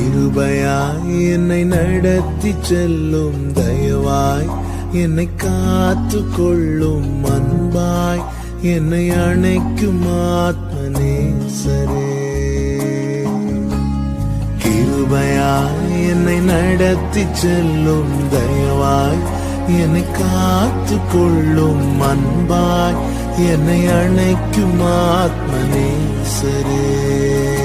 கிருபையாய் என்னை நடத்தி செல்லும் தயவாய் என்னை காத்து கொள்ளும் அன்பாய் என்னை அணைக்கும் ஆத்மநேசரே. கிருபையாய் என்னை நடத்தி செல்லும் தயவாய் என்னை காத்து கொள்ளும் அன்பாய் என்னை அணைக்கும் ஆத்மநேசரே.